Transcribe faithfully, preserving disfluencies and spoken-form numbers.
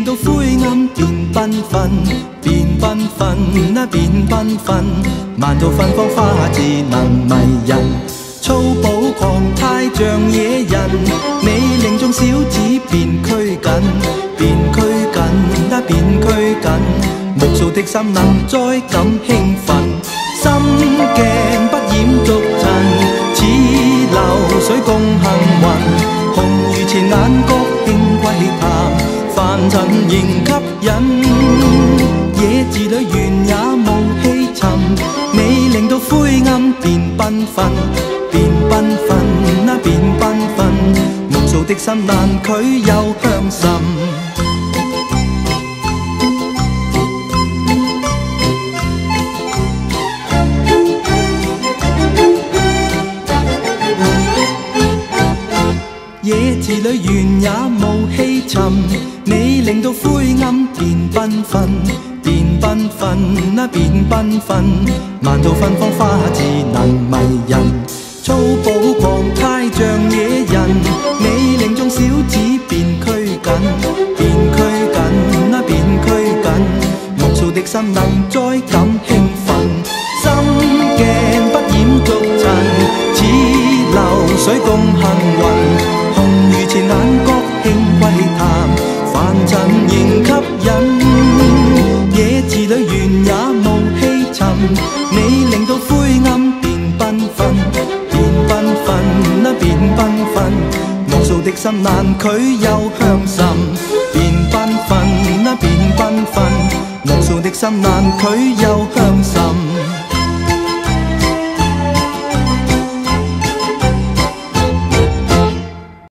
令到灰暗變繽紛，變繽紛啊變繽紛，萬道芬芳花智能迷人，粗暴狂態像野人，美令眾小子變拘謹，變拘謹啊變拘謹，無數的心能再感興奮，心鏡不染俗塵，似流水共行雲，紅如前眼角輕窺探，凡塵仍吸引，野字裏原也無氣沉，美令到灰暗變繽紛，變繽紛啊變繽紛，無數的心難拒又向甚。野字裏原也無氣沉，美令到灰暗變繽紛，變繽紛啊變繽紛，萬道芬芳花智能迷人，粗暴狂態像野人，美令眾小子變拘謹，變拘謹啊變拘謹，無數的心能再感興奮，心鏡不染俗塵，似流水共行雲。如前眼角輕窺探，凡塵仍吸引，野字裏原也無氣沉，美令到灰暗變繽紛，變繽紛啊變繽紛，無數的心難拒又向甚，變繽紛啊變繽紛，無數的心難拒又向甚。